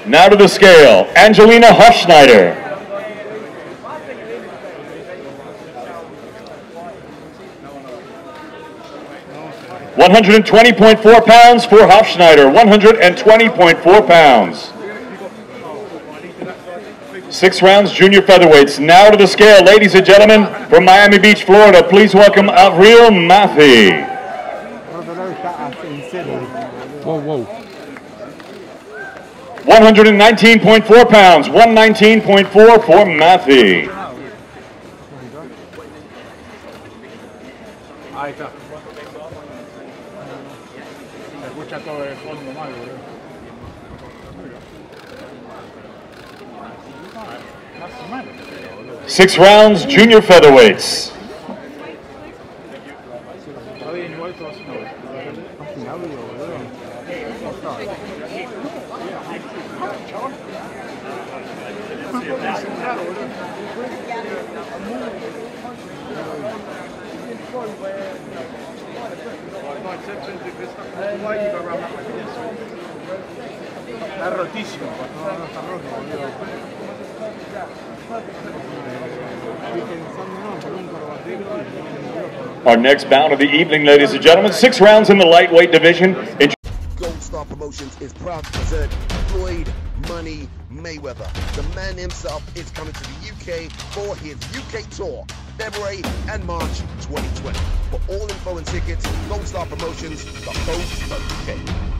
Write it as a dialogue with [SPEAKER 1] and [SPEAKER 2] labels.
[SPEAKER 1] Now to the scale, Angelina Hoffschneider. 120.4 pounds for Hoffschneider, 120.4 pounds. 6 rounds, junior featherweights. Now to the scale, ladies and gentlemen, from Miami Beach, Florida, please welcome Avril Mathie.
[SPEAKER 2] Whoa.
[SPEAKER 1] 119.4 pounds, 119.4 for Mathie.
[SPEAKER 2] Ahí está. Se escucha todo el fondo mal, boludo.
[SPEAKER 1] 6 rounds, junior featherweights.
[SPEAKER 2] Está rotísimo, no está roto, boludo.
[SPEAKER 1] Our next bout of the evening, ladies and gentlemen, 6 rounds in the lightweight division.
[SPEAKER 3] Gold Star Promotions is proud to present Floyd Money Mayweather. The man himself is coming to the UK for his UK tour, February and March 2020. For all info and tickets, goldstarpromotions.co.uk.